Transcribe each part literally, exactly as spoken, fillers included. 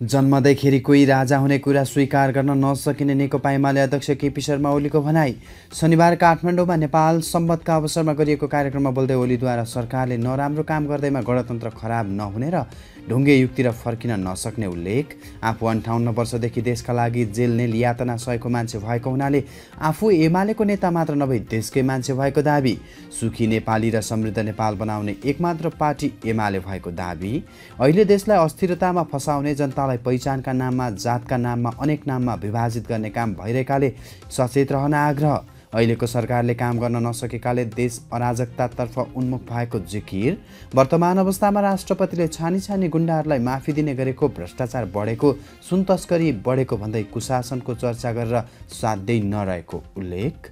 जन्मदैखेरि कोही राजा हुने कुरा स्वीकार गर्न नसकिने नेकपा एमाले अध्यक्ष केपी शर्मा ओलीको भनाई। शनिबार काठमाडौँमा नेपाल सम्वतका अवसरमा गरिएको कार्यक्रममा बोल्दै ओलीद्वारा सरकारले नराम्रो काम गर्दैमा गणतन्त्र खराब नहुने र ढुङ्गे युगतिर फर्किन नसक्ने उल्लेख। आफू अन्ठाउन्न वर्षदेखि देशका लागि जेल्ने यातना सहेको मान्छे भएको हुनाले आफू एमालेको नेता मात्र नभई देशकै मान्छे भएको दाबी। सुखी नेपाली र समृद्ध नेपाल बनाउने एकमात्र पार्टी एमाले भएको दाबी। अहिले देशलाई अस्थिरतामा फसाउने, जनतालाई पहिचानका नाममा, जातका नाममा, अनेक नाममा विभाजित गर्ने काम भइरहेकाले सचेत रहन आग्रह। अहिलेको सरकारले काम गर्न नसकेकाले देश अराजकतातर्फ उन्मुख भएको जिकिर। वर्तमान अवस्थामा राष्ट्रपतिले छानी छानी गुण्डाहरूलाई माफी दिने गरेको, भ्रष्टाचार बढेको, सुन तस्करी बढेको भन्दै कुशासनको चर्चा गरेर साध्यै नरहेको उल्लेख।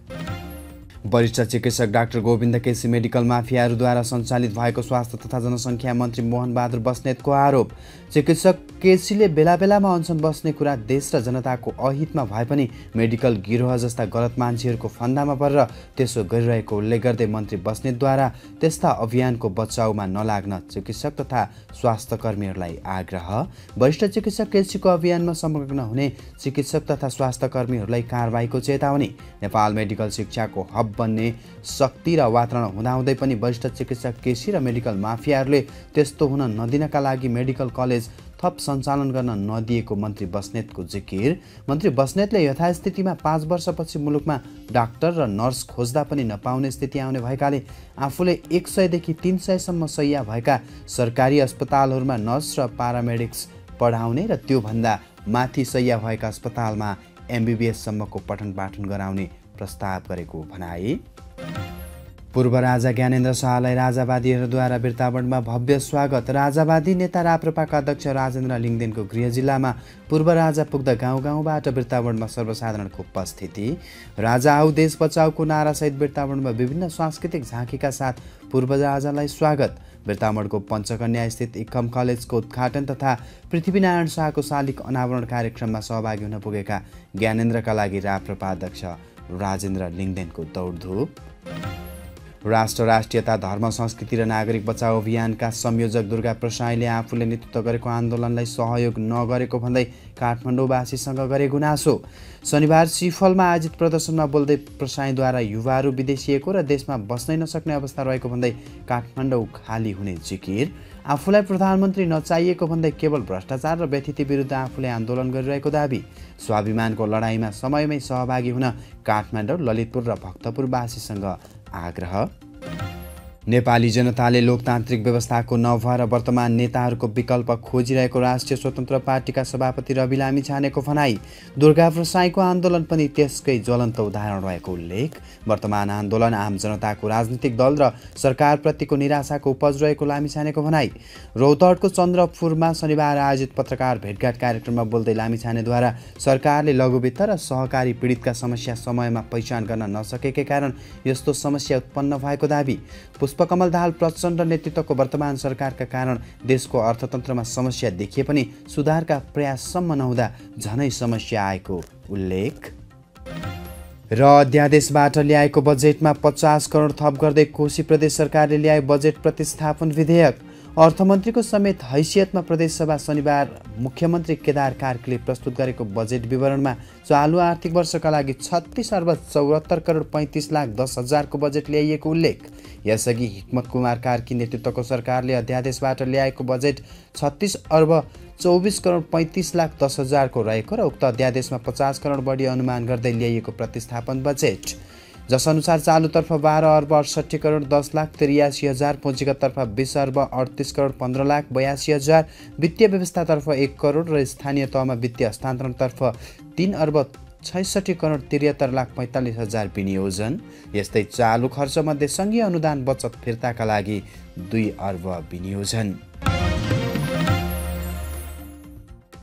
वरिष्ठ चिकित्सक डाक्टर गोविन्द केसी मेडिकल माफियाहरूद्वारा सञ्चालित भएको स्वास्थ्य तथा जनसङ्ख्या मन्त्री मोहन बहादुर बस्नेतको आरोप। चिकित्सक केसीले बेला बेलामा अनसन बस्ने कुरा देश र जनताको अहितमा भए पनि मेडिकल गिरोह जस्ता गलत मान्छेहरूको फन्दामा परेर त्यसो गरिरहेको उल्लेख गर्दै मन्त्री बस्नेतद्वारा त्यस्ता अभियानको बचाउमा नलाग्न चिकित्सक तथा स्वास्थ्य कर्मीहरूलाई आग्रह। वरिष्ठ चिकित्सक केसीको अभियानमा संलग्न हुने चिकित्सक तथा स्वास्थ्य कर्मीहरूलाई कारबाहीको चेतावनी। नेपाल मेडिकल शिक्षाको हब बन्ने शक्ति र वातावरण हुँदाहुँदै पनि वरिष्ठ चिकित्सक केसी र मेडिकल माफियाहरूले त्यस्तो हुन नदिनका लागि मेडिकल कलेज थप सञ्चालन गर्न नदिएको मन्त्री बस्नेतको जिकिर। मन्त्री बस्नेतले यथास्थितिमा पाँच वर्षपछि मुलुकमा डाक्टर र नर्स खोज्दा पनि नपाउने स्थिति आउने भएकाले आफूले एक सयदेखि तीन सयसम्म शैय्या भएका सरकारी अस्पतालहरूमा नर्स र पारामेडिक्स पढाउने र त्योभन्दा माथि शैय्या भएका अस्पतालमा एमबिबिएससम्मको पठन पाठन गराउने प्रस्ताव गरेको भनाए। पूर्व राजा ज्ञानेन्द्र शाहलाई राजावादीहरूद्वारा बिर्तावनमा भव्य स्वागत। राजावादी नेता राप्रपाका अध्यक्ष राजेन्द्र लिङदेनको गृह जिल्लामा पूर्व राजा पुग्दा गाउँ गाउँबाट बिर्तावनमा सर्वसाधारणको उपस्थिति। राजा आऊ देश बचाउको नारासहित बिर्तावनमा विभिन्न सांस्कृतिक झाँकीका साथ पूर्व राजालाई स्वागत। बिर्तावनको पञ्चकन्या स्थित इक्कम कलेजको उद्घाटन तथा पृथ्वीनारायण शाहको शालिग अनावरण कार्यक्रममा सहभागी हुन पुगेका ज्ञानेन्द्रका लागि राप्रपा अध्यक्ष राजेन्द्र लिङदेनको दौडधुप। राष्ट्र, राष्ट्रियता, धर्म, संस्कृति र नागरिक बचाउ अभियानका संयोजक दुर्गा प्रसाईले आफूले नेतृत्व गरेको आन्दोलनलाई सहयोग नगरेको भन्दै काठमाडौँवासीसँग गरे गुनासो। शनिबार सिफलमा आयोजित प्रदर्शनमा बोल्दै प्रसाईद्वारा युवाहरू विदेशिएको र देशमा बस्नै नसक्ने अवस्था रहेको भन्दै काठमाडौँ खाली हुने जिकिर। आफूलाई प्रधानमन्त्री नचाहिएको भन्दै केवल भ्रष्टाचार र व्यथिति विरुद्ध आफूले आन्दोलन गरिरहेको दाबी। स्वाभिमानको लडाईँमा समयमै सहभागी हुन काठमाडौँ, ललितपुर र भक्तपुरवासीसँग आग्रह। नेपाली जनताले लोकतान्त्रिक व्यवस्थाको नभएर वर्तमान नेताहरूको विकल्प खोजिरहेको राष्ट्रिय स्वतन्त्र पार्टीका सभापति रवि लामिछानेको भनाई। दुर्गा प्रसाईको आन्दोलन पनि त्यसकै ज्वलन्त उदाहरण रहेको उल्लेख। वर्तमान आन्दोलन आम जनताको राजनीतिक दल र सरकारप्रतिको निराशाको उपज रहेको लामिछानेको भनाई। रौतहटको चन्द्रपुरमा शनिबार आयोजित पत्रकार भेटघाट कार्यक्रममा बोल्दै लामिछानेद्वारा सरकारले लघुवित्त र सहकारी पीडितका समस्या समयमा पहिचान गर्न नसकेकै कारण यस्तो समस्या उत्पन्न भएको दाबी। पुष्पकमल दाहाल प्रचण्ड नेतृत्वको वर्तमान सरकारका कारण देशको अर्थतन्त्रमा समस्या देखिए पनि सुधारका प्रयाससम्म नहुँदा झनै समस्या आएको उल्लेख। र अध्यादेशबाट ल्याएको बजेटमा पचास करोड थप गर्दै कोशी प्रदेश सरकारले ल्याए बजेट प्रतिस्थापन विधेयक। अर्थमन्त्रीको समेत हैसियतमा प्रदेशसभा शनिबार मुख्यमन्त्री केदार कार्कीले प्रस्तुत गरेको बजेट विवरणमा चालु आर्थिक वर्षका लागि छत्तीस अर्ब चौहत्तर करोड पैँतिस लाख दस हजारको बजेट ल्याइएको उल्लेख। यसअघि हिक्मत कुमार कार्की नेतृत्वको सरकारले अध्यादेशबाट ल्याएको बजेट छत्तीस अर्ब चौबिस करोड पैँतिस लाख दस हजारको रहेको र उक्त अध्यादेशमा पचास करोड बढी अनुमान गर्दै ल्याइएको प्रतिस्थापन बजेट, जसअनुसार चालुतर्फ बाह्र अर्ब अडसट्ठी करोड दस लाख त्रियासी हजार, पुँजीगततर्फ बिस अर्ब अडतिस करोड पन्ध्र लाख बयासी हजार, वित्तीय व्यवस्थातर्फ एक करोड र स्थानीय तहमा वित्तीय हस्तान्तरणतर्फ तीन अर्ब छैसठी करोड त्रिहत्तर लाख पैँतालिस हजार विनियोजन। यस्तै चालु खर्चमध्ये सङ्घीय अनुदान बचत फिर्ताका लागि दुई अर्ब विनियोजन।